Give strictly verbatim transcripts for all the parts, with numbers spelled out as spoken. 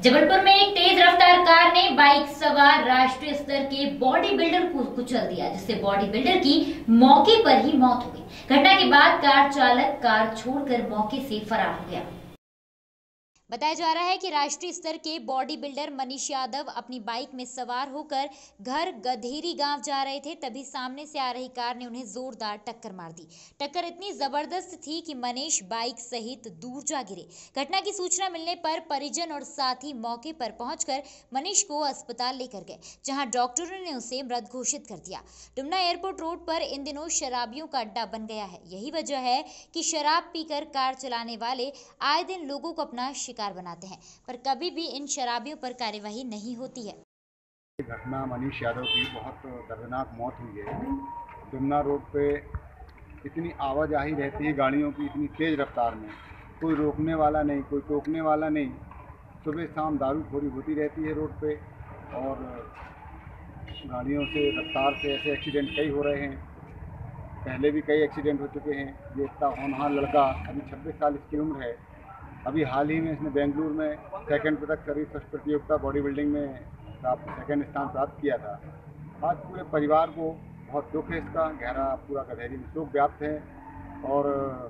जबलपुर में एक तेज रफ्तार कार ने बाइक सवार राष्ट्रीय स्तर के बॉडी बिल्डर को कुचल दिया, जिससे बॉडी बिल्डर की मौके पर ही मौत हो गई। घटना के बाद कार चालक कार छोड़कर मौके से फरार हो गया। बताया जा रहा है कि राष्ट्रीय स्तर के बॉडी बिल्डर मनीष यादव अपनी बाइक में सवार होकर घर गधेरी गांव जा रहे थे, तभी सामने से आ रही कार ने उन्हें जोरदार टक्कर मार दी। टक्कर इतनी जबरदस्त थी कि मनीष बाइक सहित दूर जा गिरे। घटना की सूचना मिलने पर परिजन और साथी मौके पर पहुंचकर मनीष को अस्पताल लेकर गए, जहां डॉक्टरों ने उसे मृत घोषित कर दिया। डुमना एयरपोर्ट रोड पर इन दिनों शराबियों का अड्डा बन गया है। यही वजह है कि शराब पीकर कार चलाने वाले आए दिन लोगों को अपना शिकार बनाते हैं, पर कभी भी इन शराबियों पर कार्यवाही नहीं होती है। घटना मनीष यादव की बहुत दर्दनाक मौत हुई है। डुमना रोड पे इतनी आवाजाही रहती है गाड़ियों की, इतनी तेज़ रफ्तार में, कोई रोकने वाला नहीं, कोई टोकने वाला नहीं। सुबह शाम दारूखोरी होती रहती है रोड पे और गाड़ियों से रफ्तार से ऐसे एक्सीडेंट कई हो रहे हैं। पहले भी कई एक्सीडेंट हो चुके हैं। ये इतना होनहार लड़का, अभी छब्बीस साल इसकी उम्र है। अभी हाल ही में इसने बेंगलुरु में सेकंड पदक शरीर स्वस्थ प्रतियोगिता बॉडी बिल्डिंग में सेकंड स्थान प्राप्त किया था। आज पूरे परिवार को बहुत दुख है, इसका गहरा पूरा गधेरी में शोक व्याप्त है और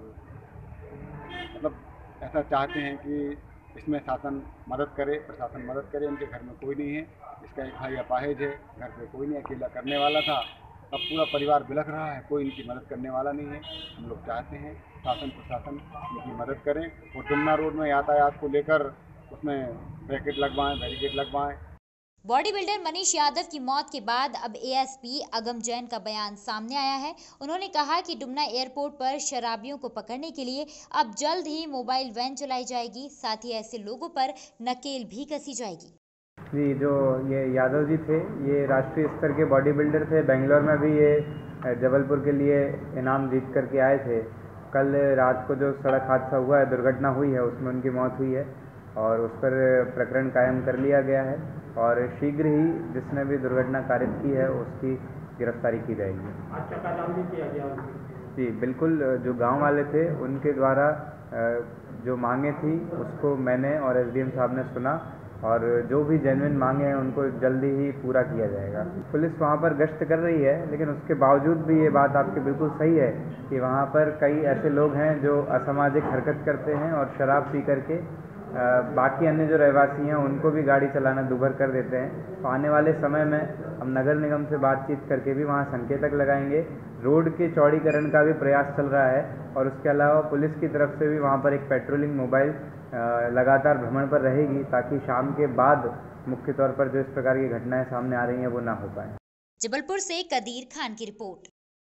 मतलब ऐसा चाहते हैं कि इसमें शासन मदद करे, प्रशासन मदद करे। इनके घर में कोई नहीं है, इसका एक भाई अपाहिज है, घर पे कोई नहीं, अकेला करने वाला था। अब पूरा परिवार बिलख रहा है, कोई इनकी मदद करने वाला नहीं है। हम लोग चाहते हैं शासन प्रशासन इनकी मदद करें और डुमना रोड में यातायात को लेकर उसमें ब्रैकेट लगवाएं, बैरिकेड लगवाएं। बॉडी बिल्डर मनीष यादव की मौत के बाद अब एएसपी अगम जैन का बयान सामने आया है। उन्होंने कहा कि डुमना एयरपोर्ट पर शराबियों को पकड़ने के लिए अब जल्द ही मोबाइल वैन चलाई जाएगी, साथ ही ऐसे लोगों पर नकेल भी कसी जाएगी। जी, जो ये यादव जी थे, ये राष्ट्रीय स्तर के बॉडी बिल्डर थे। बेंगलोर में भी ये जबलपुर के लिए इनाम जीत करके आए थे। कल रात को जो सड़क हादसा हुआ है, दुर्घटना हुई है, उसमें उनकी मौत हुई है और उस पर प्रकरण कायम कर लिया गया है और शीघ्र ही जिसने भी दुर्घटना कारित की है उसकी गिरफ्तारी की जाएगी। अच्छा, कदम भी किया गया? जी बिल्कुल, जो गांव वाले थे उनके द्वारा जो मांगे थी उसको मैंने और एसडीएम साहब ने सुना और जो भी जेन्युइन मांगे हैं उनको जल्दी ही पूरा किया जाएगा। पुलिस वहाँ पर गश्त कर रही है, लेकिन उसके बावजूद भी ये बात आपकी बिल्कुल सही है कि वहाँ पर कई ऐसे लोग हैं जो असामाजिक हरकत करते हैं और शराब पी करके बाकी अन्य जो रहवासी हैं उनको भी गाड़ी चलाना दूभर कर देते हैं। तो आने वाले समय में हम नगर निगम से बातचीत करके भी वहाँ संकेतक लगाएंगे। रोड के चौड़ीकरण का भी प्रयास चल रहा है और उसके अलावा पुलिस की तरफ से भी वहाँ पर एक पेट्रोलिंग मोबाइल लगातार भ्रमण पर रहेगी, ताकि शाम के बाद मुख्य तौर पर जो इस प्रकार की घटनाएं सामने आ रही हैं वो ना हो पाए। जबलपुर से कदीर खान की रिपोर्ट।